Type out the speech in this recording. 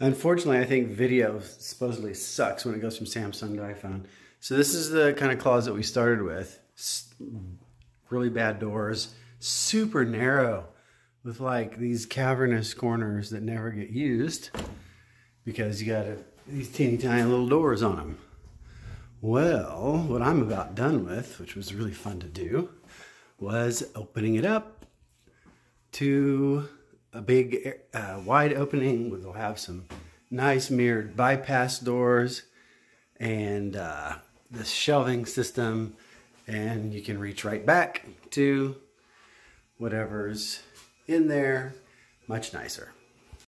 Unfortunately, I think video supposedly sucks when it goes from Samsung to iPhone. So this is the kind of closet we started with. Really bad doors, super narrow, with like these cavernous corners that never get used because you got these teeny tiny little doors on them. Well, what I'm about done with, which was really fun to do, was opening it up to a big wide opening. We'll have some nice mirrored bypass doors and this shelving system, and you can reach right back to whatever's in there. Much nicer.